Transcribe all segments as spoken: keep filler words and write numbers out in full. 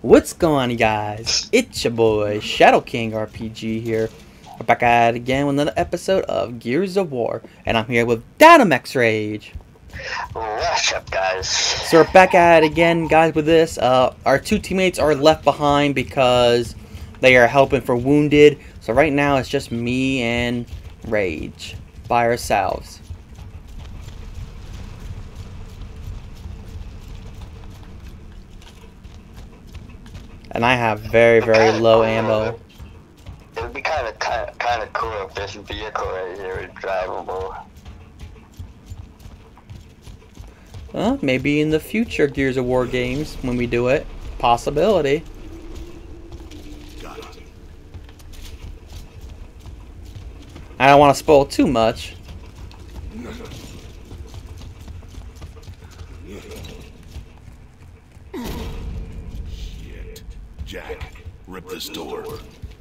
What's going on, guys? It's your boy Shadow King R P G here. We're back at it again with another episode of Gears of War, and I'm here with Dynamax Rage. What's up, guys? So we're back at it again, guys. With this, uh, our two teammates are left behind because they are helping for wounded. So right now it's just me and Rage by ourselves. And I have very, very low ammo. It would be kind of kind of cool if this vehicle right here was drivable. Well, maybe in the future Gears of War games when we do it. Possibility. Got it. I don't want to spoil too much. Shit. Jack, rip this door. You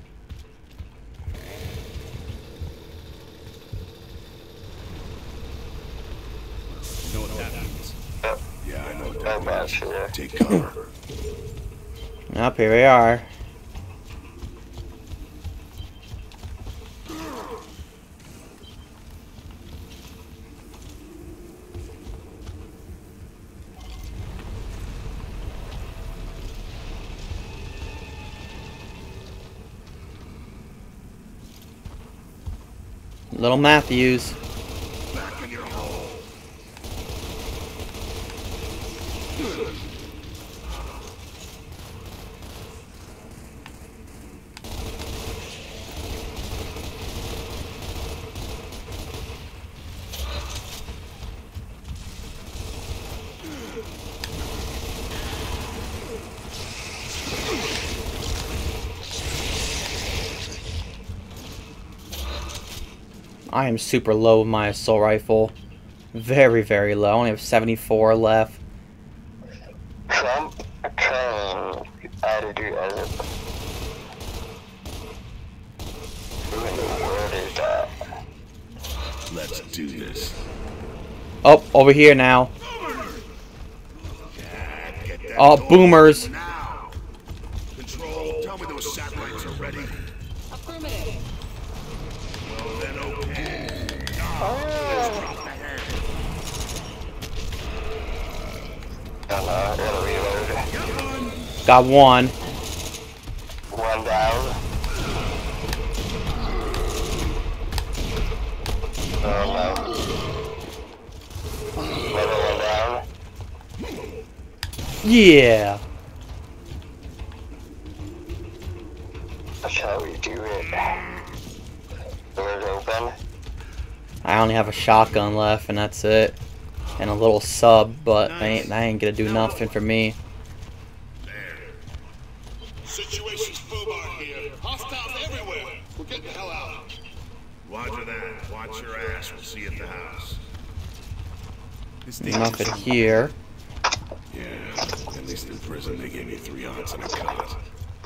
know what that means? Yep. Yeah, I know what Oh, that man, means. sure. Take cover. Up here we are. Little Matthews. Back in your hole. I am super low with my assault rifle. Very, very low. I only have seventy-four left. Trump train attitude as a. Who in the world is that? Let's do this. Oh, over here now. Jack, get that Oh, door boomers. now. Control, tell me those satellites are ready. Affirmative. Well, then okay. Now, just drop the hand. Oh no, I gotta reload. Get one. Got one. One down. Oh no. Another one down. Yeah. That's how we do it. Doors open. I only have a shotgun left, and that's it. And a little sub, but I ain't, I ain't gonna do nothing for me. There. Situation's FUBAR here. Hostiles everywhere. We're getting the hell out. Roger that. Watch your ass. We'll see you at the house. Nothing here. Yeah, at least in prison they gave me three odds and a cot.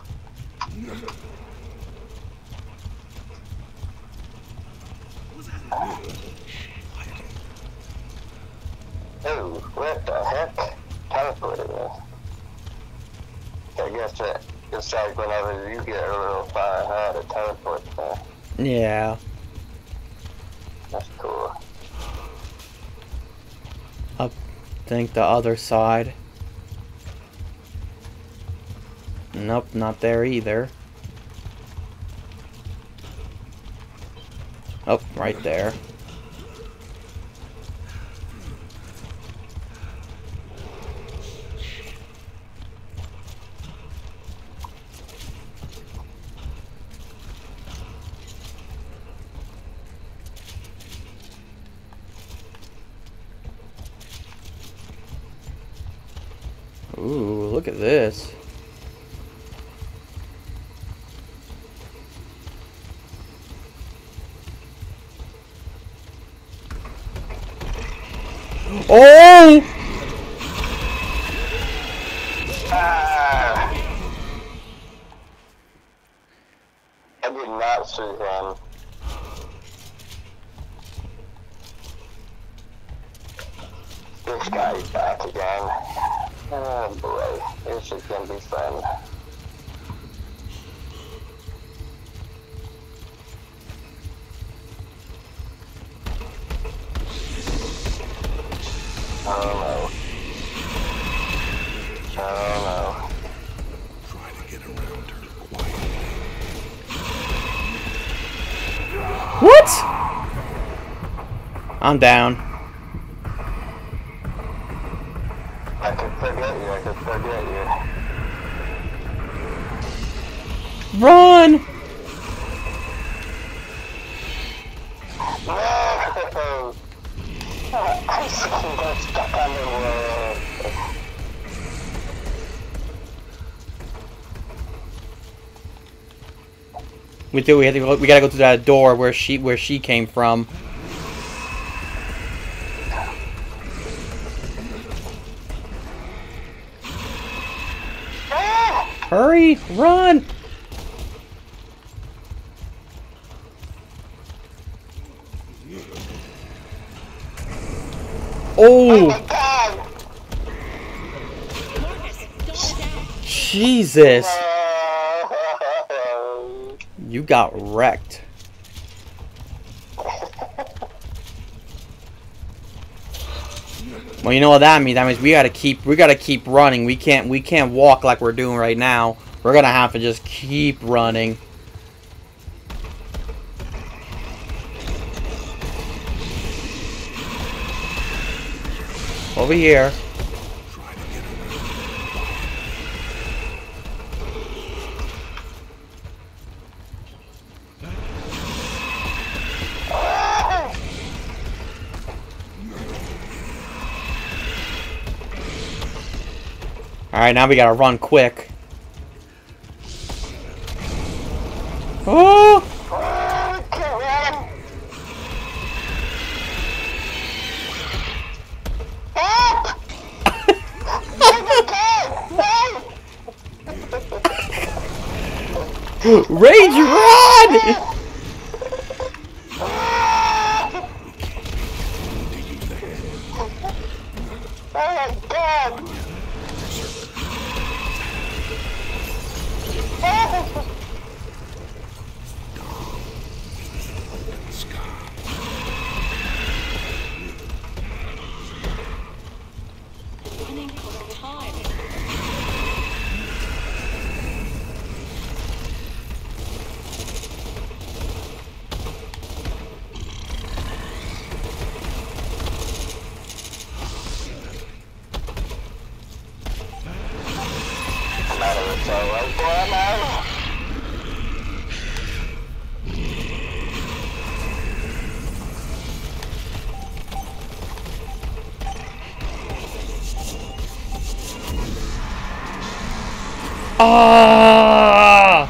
Oh, what the heck? Teleported me. I guess that it's like whenever you get a little far ahead, it teleports me. Yeah. That's cool. Up, think the other side. Nope, not there either. Oh, right there. Ooh, look at this. Oh! Ah! I did not see him. This guy's back again. Oh boy, this is gonna be fun. Oh no. Oh Try to get around her quietly. What? I'm down. no. I could forget you, I could forget you. Run! No! I'm stuck on the wall. We do. We have to go, we gotta go through that door where she where she came from. Hurry! Run! Oh! Jesus! You got wrecked. Well, you know what that means? That means we gotta keep we gotta keep running. We can't we can't walk like we're doing right now. We're gonna have to just keep running. Over here. Alright, now we gotta run quick. Oh! Rage, run! Ah!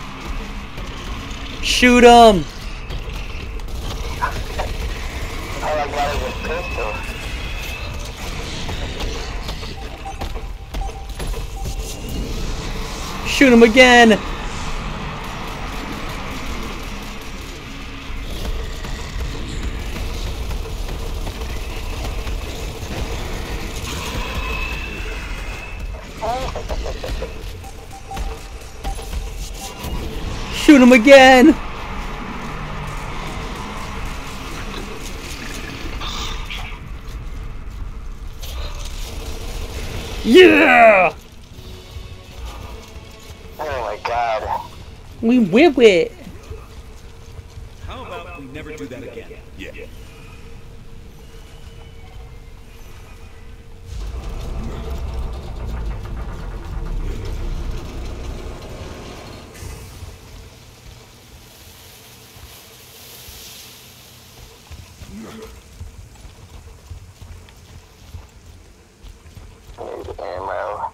Shoot him! All I got is a pistol. Shoot him again! Shoot him again! Yeah! Oh my god. We whip it! How about we never do that again? Yeah. Need ammo.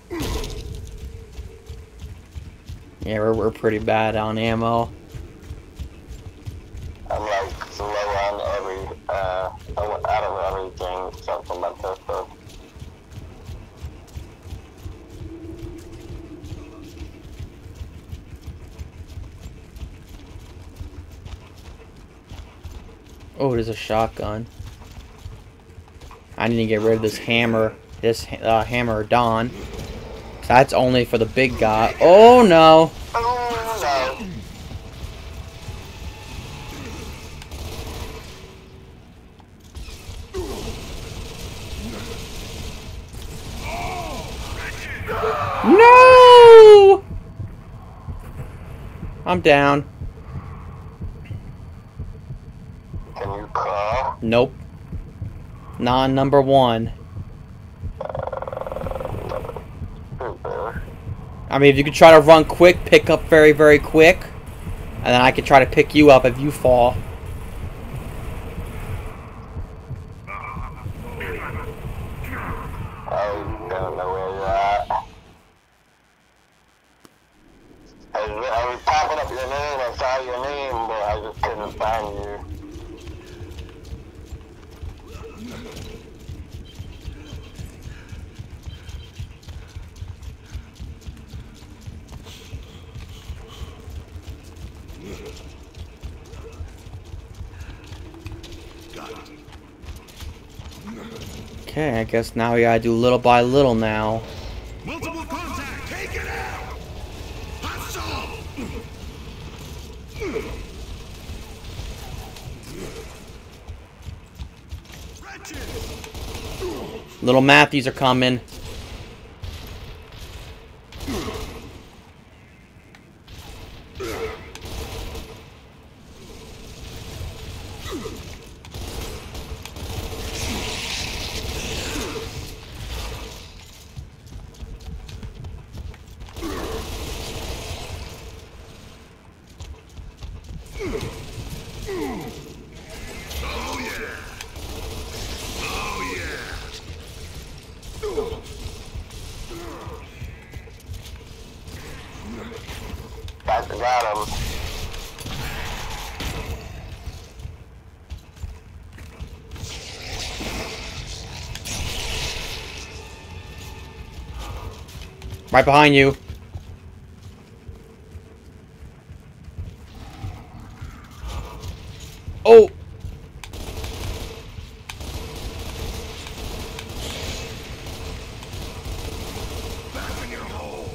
Yeah, we're, we're pretty bad on ammo. I'm like low on every, uh, out of everything except for my pistol. Oh, there's a shotgun. I need to get rid of this hammer. This uh, hammer Dawn. That's only for the big guy. Oh no! Oh no. No! I'm down. Can you crawl? Nope. Non number one. I mean, if you could try to run quick, pick up very, very quick, and then I could try to pick you up if you fall. I don't know where you're at. I was, I was popping up your name, I saw your name, but I just couldn't find you. Okay, I guess now we gotta do little by little now. Multiple contact. Take it out. Hostile. Wretched. Little Matthews are coming. Oh yeah. Oh yeah. Got, got him. Right behind you. Oh! Back in your hole.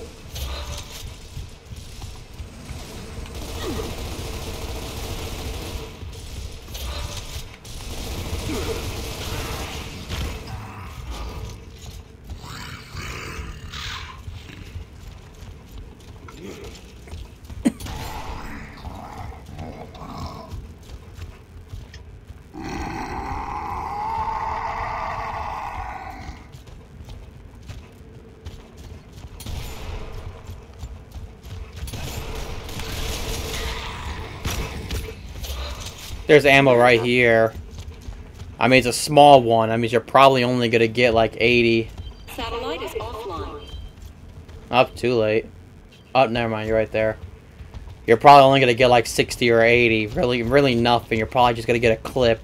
There's ammo right here. I mean, it's a small one. I mean, you're probably only gonna get like eighty. Satellite is offline. Up, too late. Oh, never mind. You're right there. You're probably only gonna get like sixty or eighty. Really, really nothing. You're probably just gonna get a clip.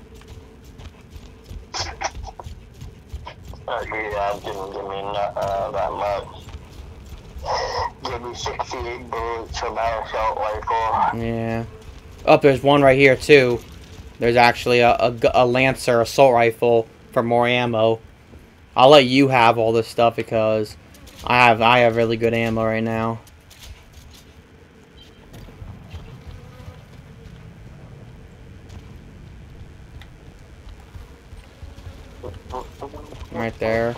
Uh, yeah, didn't give me not, uh, that much. Give me sixty-eight bullets from our assault rifle. Yeah. Oh, there's one right here too. There's actually a, a, a Lancer assault rifle for more ammo. I'll let you have all this stuff because I have I have really good ammo right now. Right there.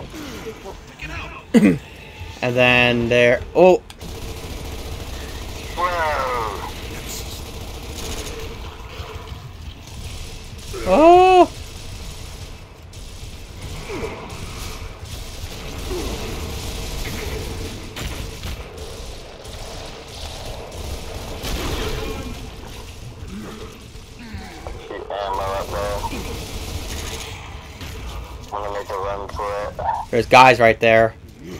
And then there. Oh. Whoa! Oh. Keep ammo up there. I'm gonna make a run for it. There's guys right there.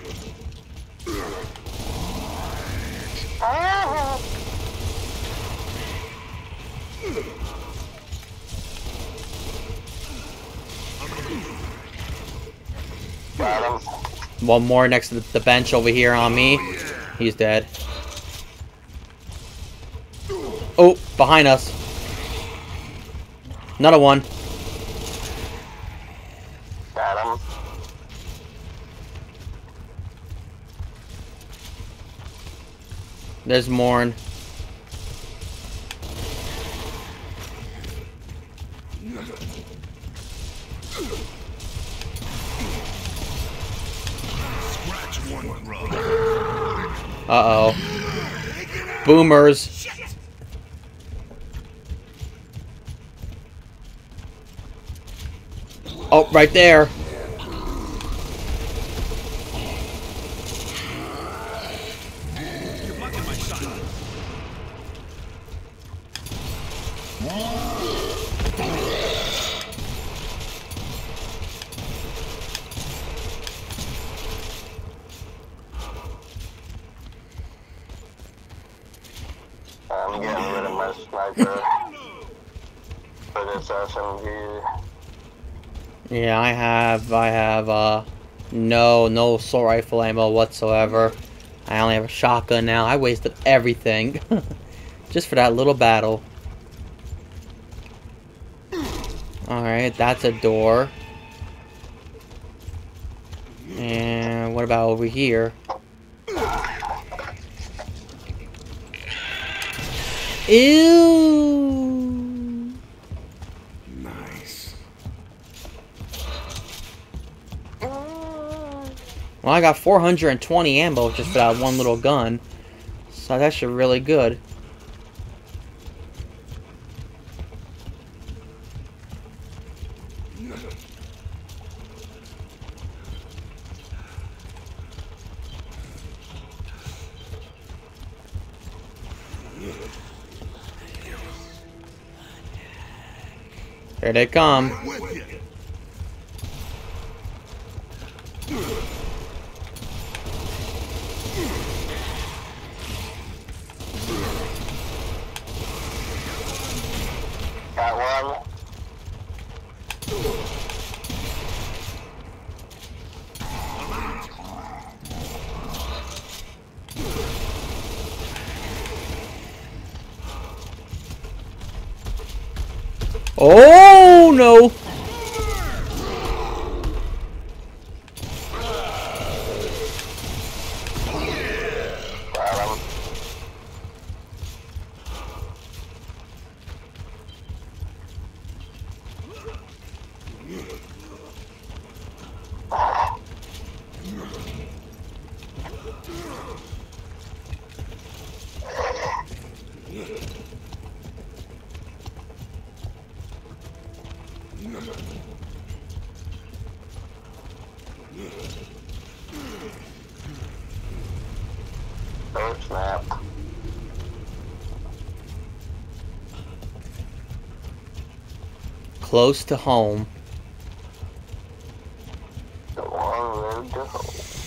Got him. One more next to the bench over here on me. He's dead. Oh, behind us. Another one. Got him. There's Morn. Scratch one, brother. Uh-oh. Boomers. Oh, right there. I'm getting rid of my sniper for this S M G. Yeah, I have, I have, uh, no, no assault rifle ammo whatsoever. I only have a shotgun now. I wasted everything. Just for that little battle. Alright, that's a door. And what about over here? Ew! Nice. Well, I got four hundred twenty ammo just for that one little gun. So that's actually really good. Here they come. With you. Got one. Oh no! Got him. Oh snap. Close to home. The long road to home.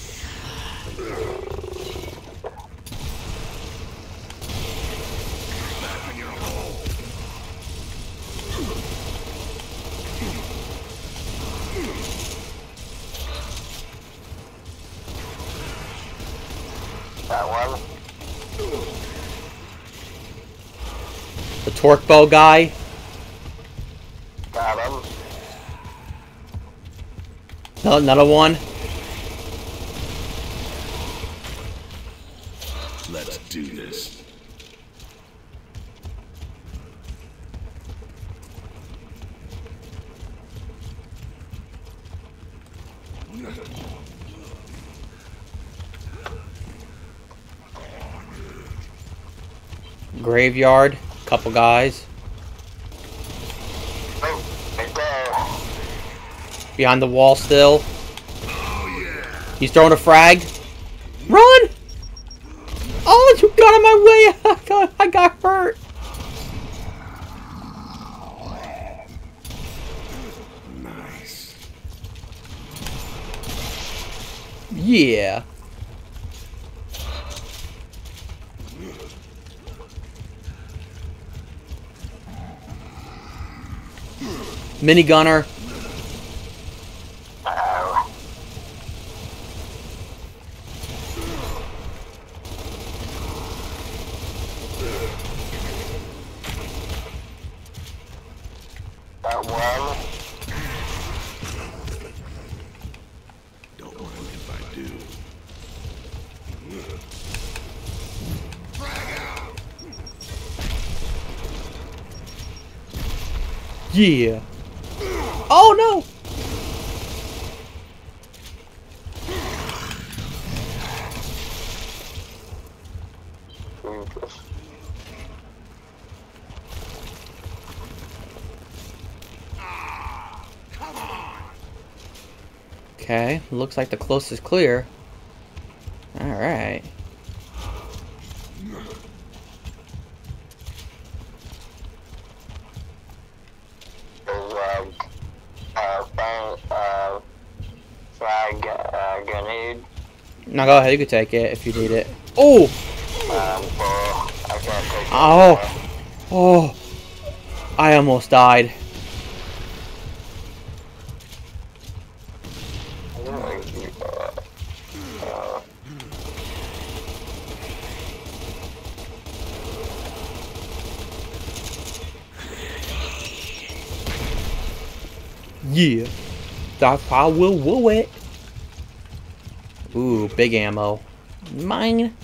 Got one. The torque bow guy. Got him. No, another one. Let's do this. Graveyard. Couple guys. Oh, right there. Behind the wall still. Oh yeah. He's throwing a frag. Run! Oh, you got in my way! I got, I got hurt. Nice. Yeah. Minigunner. Ow. Got one. Don't mind if I do. Yeah. Oh no! Okay, looks like the coast is clear. Alright. There's a uh, flag, uh, flag uh, grenade. Now go ahead, you can take it if you need it. Oh! Um, for, I can't take it. Oh! Oh! I almost died. Yeah, that's how we'll woo it. Ooh, big ammo. Mine.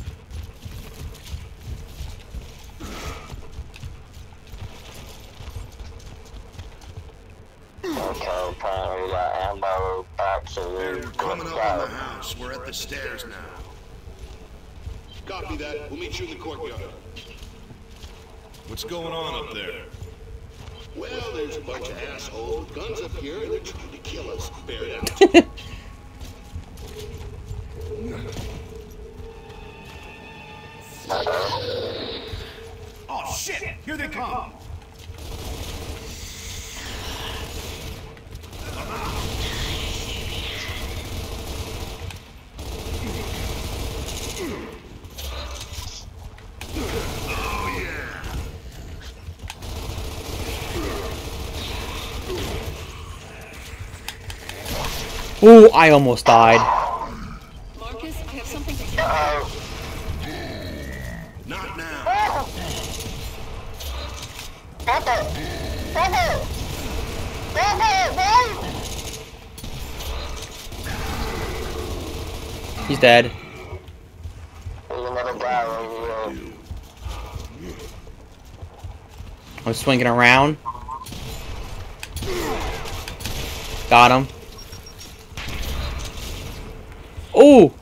Okay, apparently that ammo packs are They're really coming good. up on the house. We're at the stairs now. Copy that. We'll meet you in the courtyard. What's going on up there? Well, there's a bunch of assholes with guns up here, and they're trying to kill us. Bear it out. Oh shit! Here they come! Ooh, I almost died. Marcus, I have something to tell you. Not now. He's dead. You'll never die when you I'm swinging around. Got him. Ooh!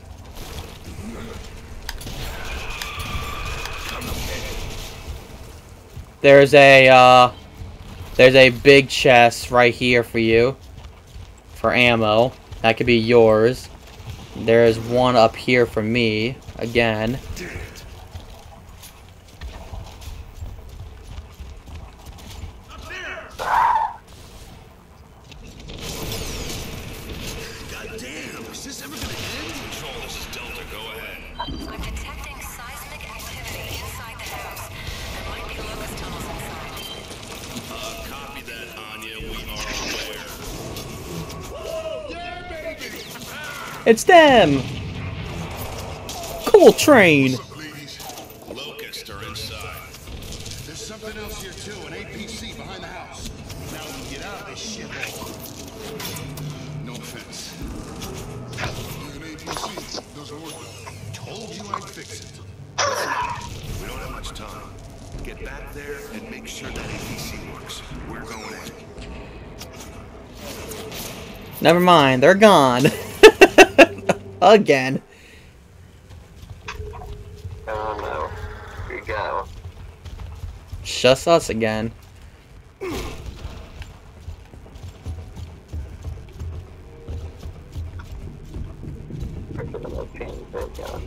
There's a, uh, there's a big chest right here for you. For ammo. That could be yours. There's one up here for me. Again. Goddamn, is this ever gonna end? Control, this is Delta. Go ahead. I'm detecting seismic activity inside the house. There might be locust tunnels inside. Uh, copy that, Anya. We are aware. Yeah, baby! It's them! Cool train! Locusts are inside. There's something else here, too. An A P C behind the house. Now we can get out of this shithole. No offense. An A P C doesn't work. Told you I'd fix it. We don't have much time. Get back there and make sure that A P C works. We're going in. Never mind, they're gone. Again. Oh no. Here you go. Just us again. Look at the little pin, there you go.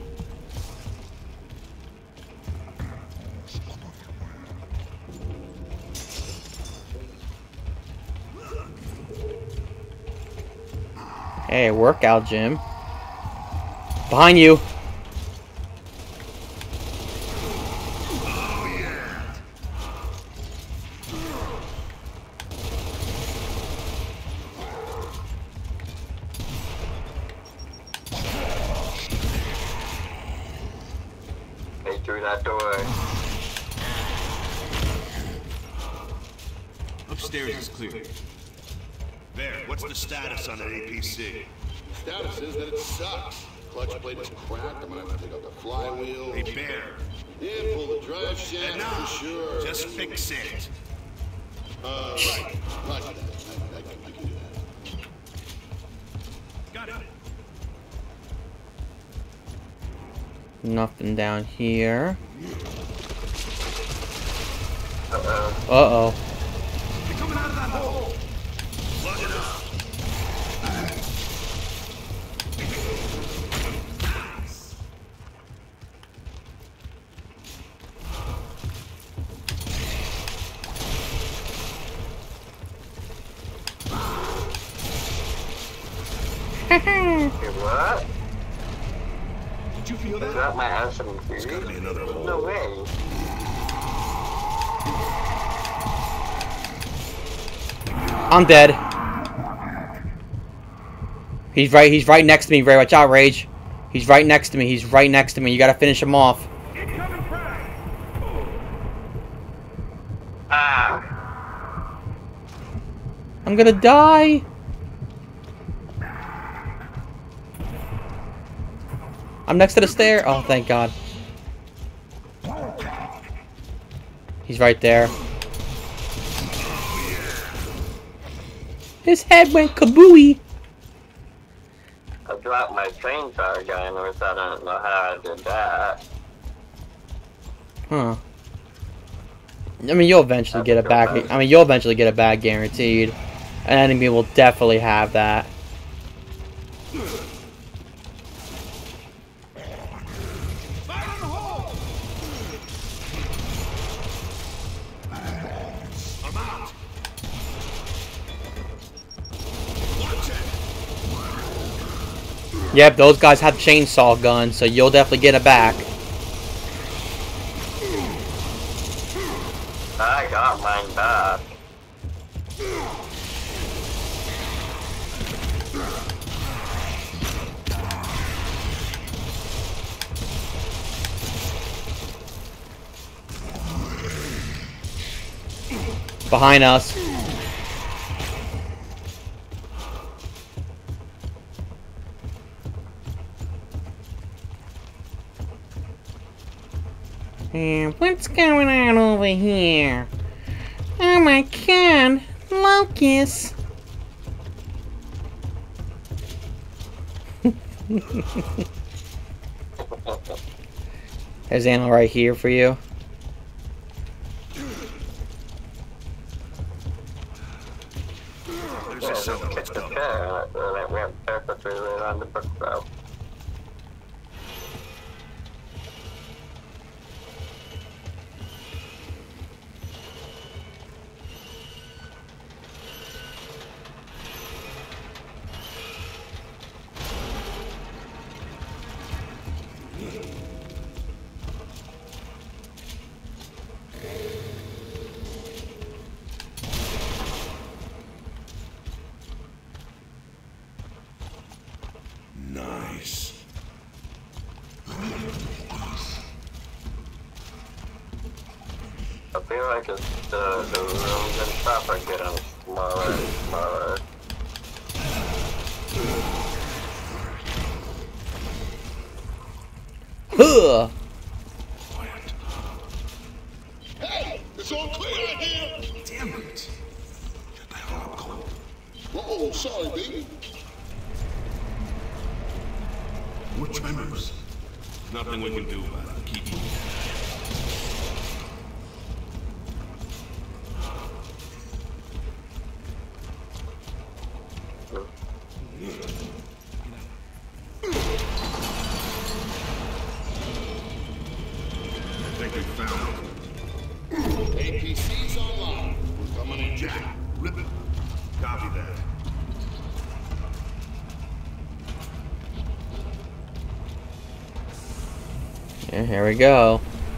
Hey, workout gym. Behind you. They threw that door. Upstairs is clear. There, what's the status on an A P C? Status is that it sucks. Clutch plate is cracked. I'm gonna have to take out the flywheel. Hey, Bear. Yeah, pull the drive shaft Enough. for sure. Just fix it. Uh, right. Roger that. I, I, can, I can do that. Got it. Nothing down here. Uh-oh. Uh-oh. You're coming out of that hole. Plug it up. what? Did you feel Is that? that my S M G? There's gotta be another hole. No way. I'm dead. He's right. He's right next to me. Ray, watch out, Rage. He's right next to me. He's right next to me. You gotta finish him off. Ah. I'm gonna die. I'm next to the stair. Oh, thank God. He's right there. His head went kabooey. I dropped my chainsaw gun, which I don't know how I did that. Huh. I mean, you'll eventually get it back. I mean, you'll eventually get it back, guaranteed. An enemy will definitely have that. Yep, those guys have chainsaw guns, so you'll definitely get it back. I got mine back. Behind us. And what's going on over here? Oh my God, Locust. There's ammo right here for you. There's a cellar. Let's go. Yeah, that went perfectly right on the book though. Nice. I feel like it's the, the rooms and stuff are getting smaller and smaller. Huh. Hey, it's all clear out here. Damn it. Shut the hell up, Cole. Oh, sorry, baby. More tremors. Nothing we can do about it. Keep moving. I think we found it. A P C's online. We're coming in. Jack, rip it. Copy that. Yeah, here we go.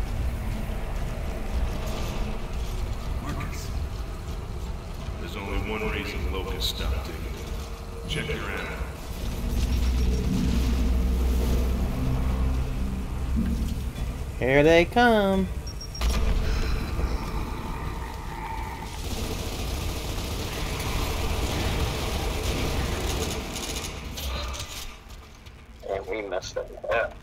Marcus. There's only one reason Locust stopped digging. Check your ammo. Here they come. And we messed it up.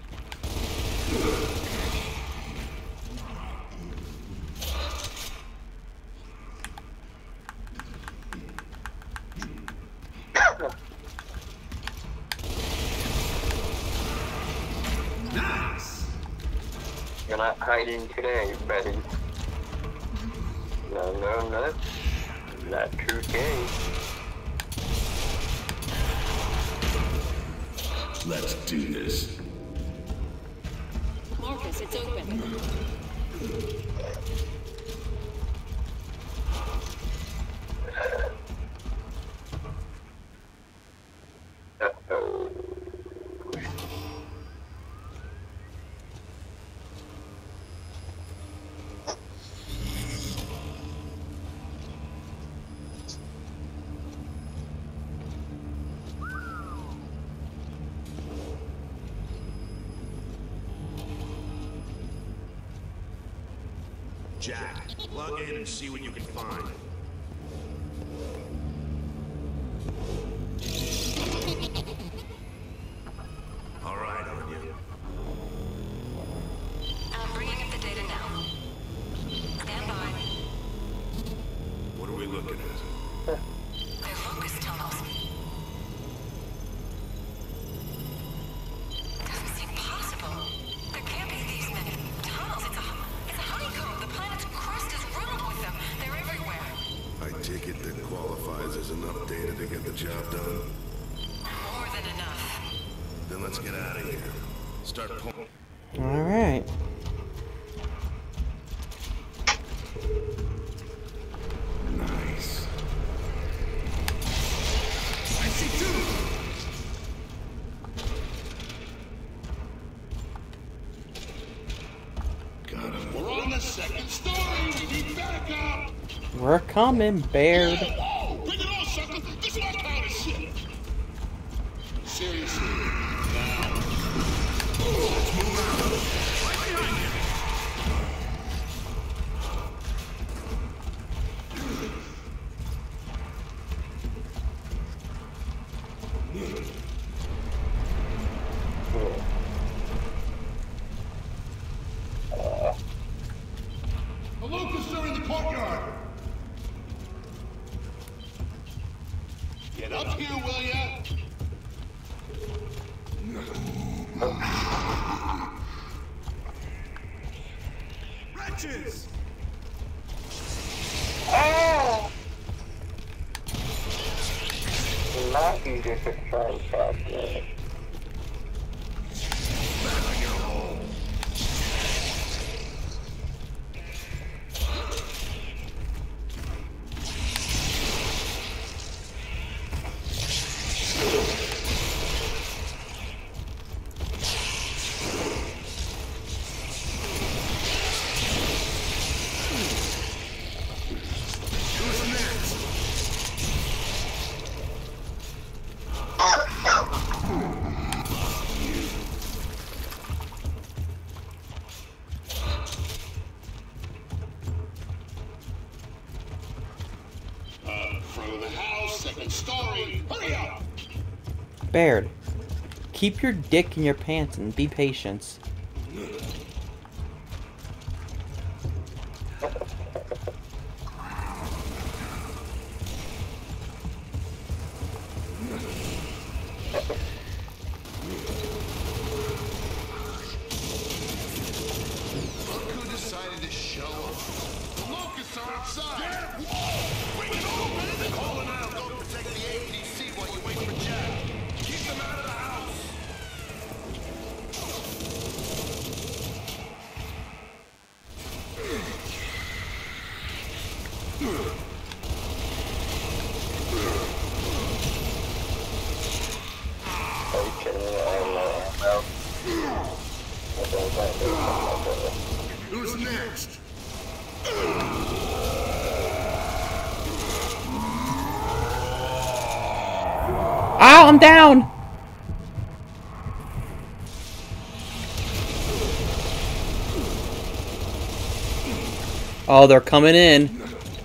Nice. You're not hiding today, buddy. No, no, no. Not today. Let's do this. Marcus, it's open. Uh-oh. Jack, log in and see what you can find. All right, on you. I'm bringing up the data now. Stand by. What are we looking at? They're locust tunnels. Doesn't seem possible. There can't be these many tunnels. It's a, it's a honeycomb. The planet's crust is riddled with them. They're everywhere. I take it that qualifies as enough data to get the job done. More than enough. Then let's get out of here. Start pulling. All right. Nice. I see two! Got him. We're on the second story! We need backup! We're coming, Baird. Whoa! Bring it on, sucker! This is my kind of shit! Seriously. Now. Let's move out. Right behind you! The locusts are in the courtyard! Get up here, will ya? Wretches! Not easy to try and catch me. Uh, front of the house, second story. Hurry up! Baird, keep your dick in your pants and be patient. Look who decided to show up. The locusts are outside. Whoa! Bring it on, man! Calling out. Go protect the A P C while you wait for Jack. Keep them out of the house. Who's next? Ow, I'm down! Oh, they're coming in.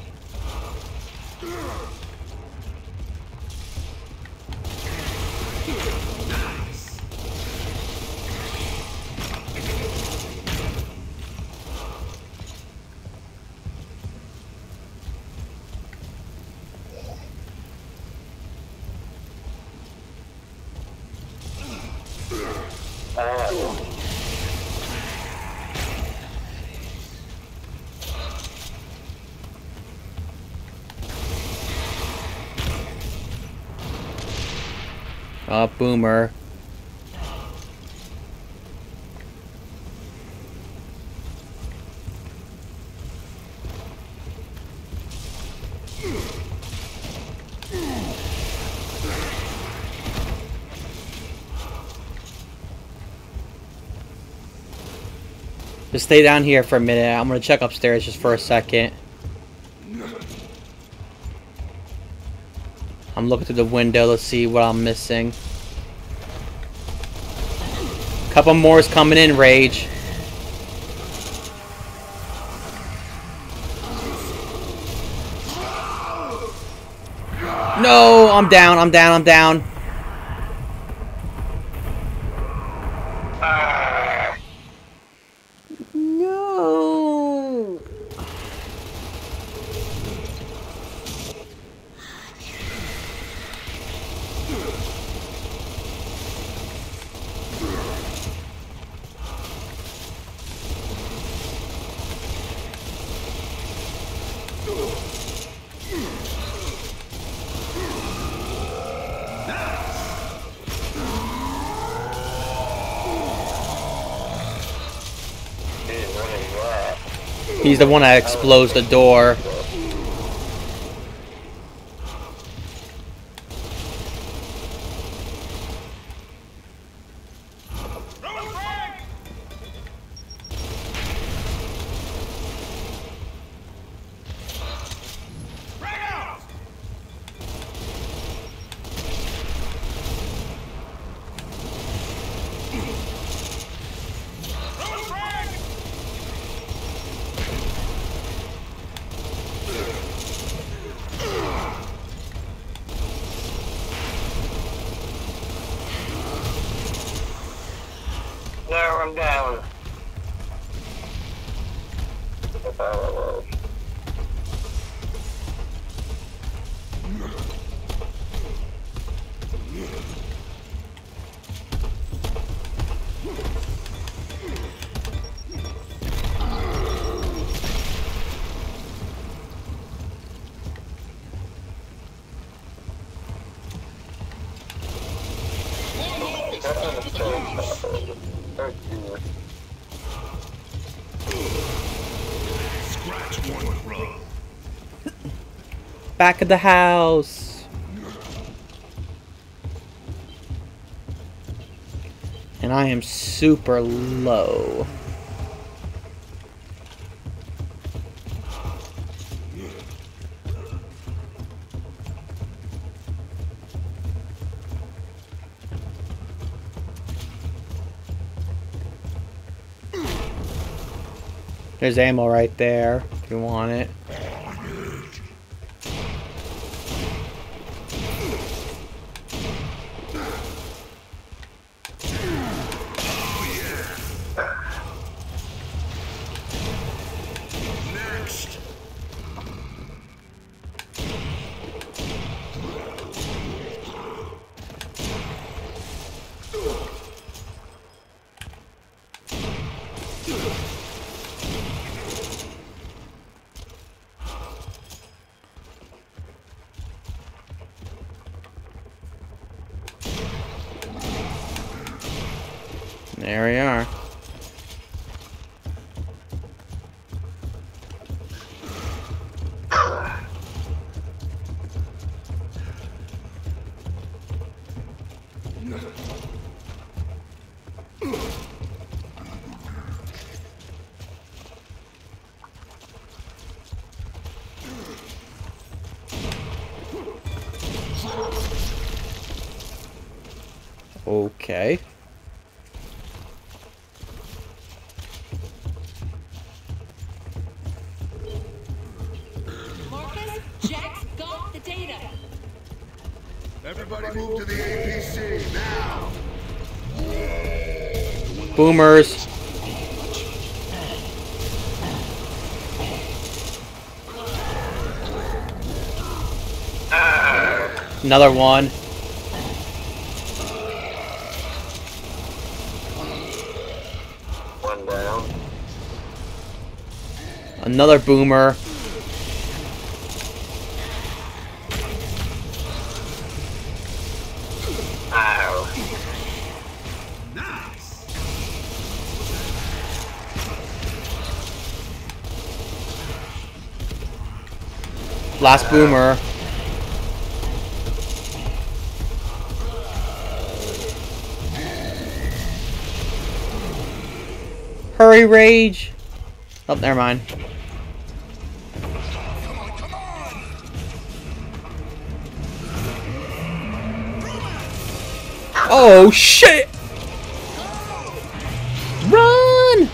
Uh, Boomer. Just stay down here for a minute. I'm gonna check upstairs just for a second. I'm looking through the window. Let's see what I'm missing. Couple more is coming in, Rage. No, I'm down, I'm down, I'm down. No. He's the one that explodes the door. No, I'm down. Oh. Scratch one crow. Back of the house. And I am super low. There's ammo right there if you want it. Next. There we are. Okay. Marcus, Jack's got the data. Everybody move to the A P C now. Boomers. Another one. One down. Another boomer. Ow. Last boomer. Hurry, Rage! Oh, never mind. Oh, shit! Run!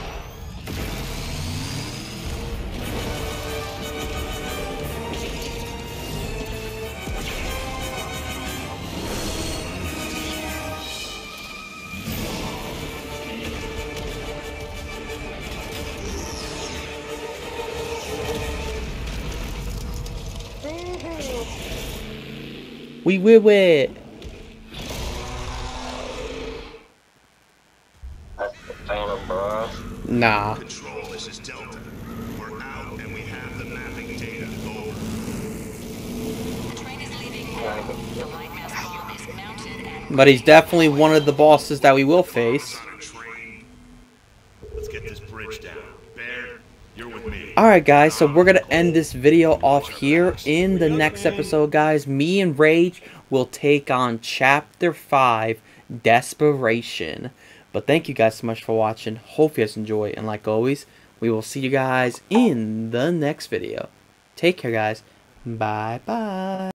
We will it. That's the Phantom boss. Nah. Control, this is Delta. We're out and we have the mapping data. Over. The train is leaving now. The light mass bomb is mounted and But he's definitely one of the bosses that we will face. On a train. Let's get this bridge down. Baird, you're with me. Alright guys, so we're going to end this video off here. In the next episode, guys, me and Rage will take on Chapter five, Desperation. But thank you guys so much for watching. Hope you guys enjoy. And like always, we will see you guys in the next video. Take care, guys. Bye-bye.